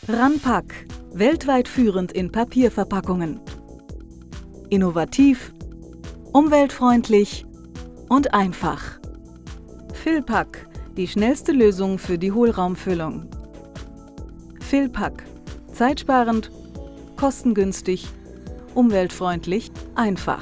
Ranpak, weltweit führend in Papierverpackungen. Innovativ, umweltfreundlich und einfach. Fill-Pak, die schnellste Lösung für die Hohlraumfüllung. Fill-Pak, zeitsparend, kostengünstig, umweltfreundlich, einfach.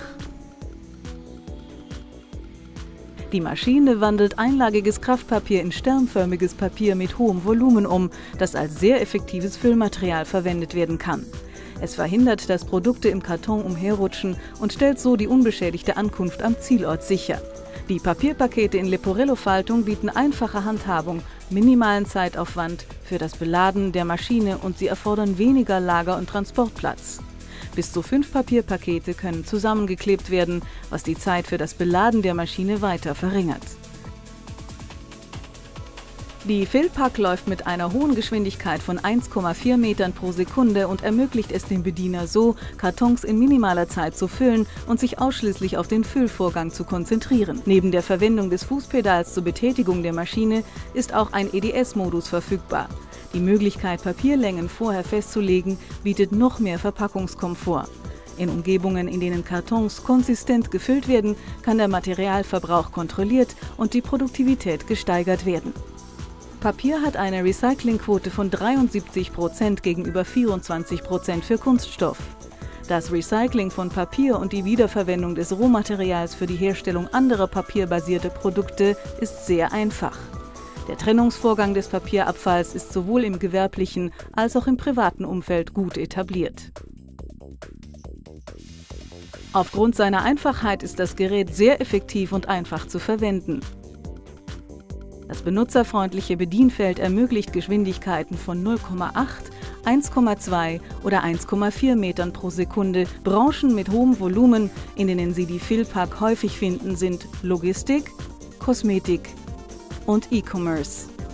Die Maschine wandelt einlagiges Kraftpapier in sternförmiges Papier mit hohem Volumen um, das als sehr effektives Füllmaterial verwendet werden kann. Es verhindert, dass Produkte im Karton umherrutschen und stellt so die unbeschädigte Ankunft am Zielort sicher. Die Papierpakete in Leporello-Faltung bieten einfache Handhabung, minimalen Zeitaufwand für das Beladen der Maschine und sie erfordern weniger Lager- und Transportplatz. Bis zu 5 Papierpakete können zusammengeklebt werden, was die Zeit für das Beladen der Maschine weiter verringert. Die Fill-Pak läuft mit einer hohen Geschwindigkeit von 1,4 Metern pro Sekunde und ermöglicht es dem Bediener so, Kartons in minimaler Zeit zu füllen und sich ausschließlich auf den Füllvorgang zu konzentrieren. Neben der Verwendung des Fußpedals zur Betätigung der Maschine ist auch ein EDS-Modus verfügbar. Die Möglichkeit, Papierlängen vorher festzulegen, bietet noch mehr Verpackungskomfort. In Umgebungen, in denen Kartons konsistent gefüllt werden, kann der Materialverbrauch kontrolliert und die Produktivität gesteigert werden. Papier hat eine Recyclingquote von 73% gegenüber 24% für Kunststoff. Das Recycling von Papier und die Wiederverwendung des Rohmaterials für die Herstellung anderer papierbasierter Produkte ist sehr einfach. Der Trennungsvorgang des Papierabfalls ist sowohl im gewerblichen als auch im privaten Umfeld gut etabliert. Aufgrund seiner Einfachheit ist das Gerät sehr effektiv und einfach zu verwenden. Das benutzerfreundliche Bedienfeld ermöglicht Geschwindigkeiten von 0,8, 1,2 oder 1,4 Metern pro Sekunde. Branchen mit hohem Volumen, in denen Sie die Fill-Pak häufig finden, sind Logistik, Kosmetik und E-Commerce.